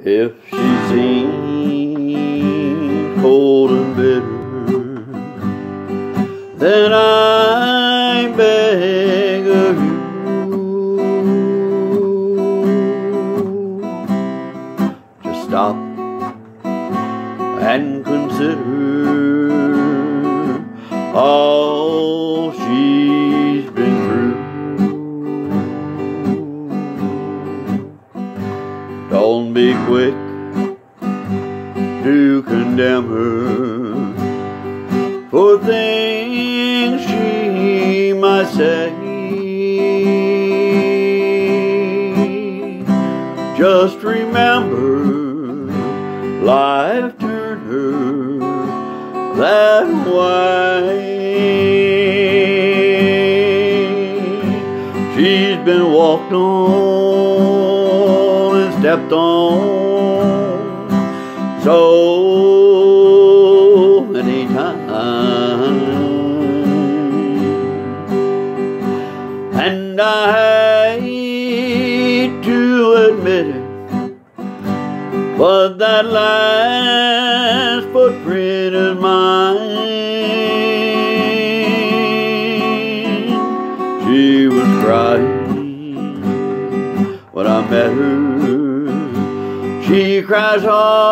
If she seems cold and bitter, then I beg of you, just stop and consider all she's been through. Don't be quick to condemn her for things she might say. Just remember, life turned her that way. She's been walked on and stepped on so many times, and I hate to admit it, but that last footprint is mine. She was crying when I met her. She cries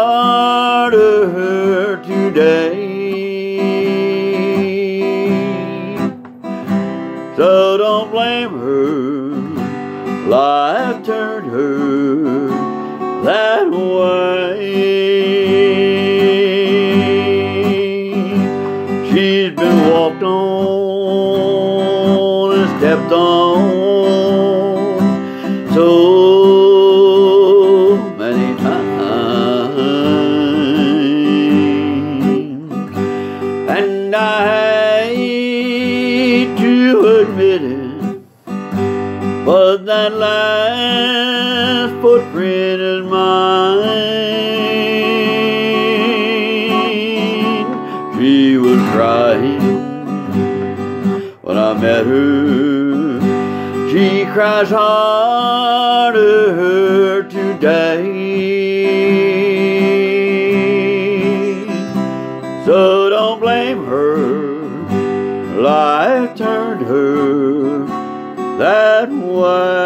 harder today. So don't blame her, life turned her that way. She's been walked on and stepped on so many times, and I hate to admit it, but that last footprint is mine. She was crying when I met her. She cries harder today. So don't blame her, life turned her that way.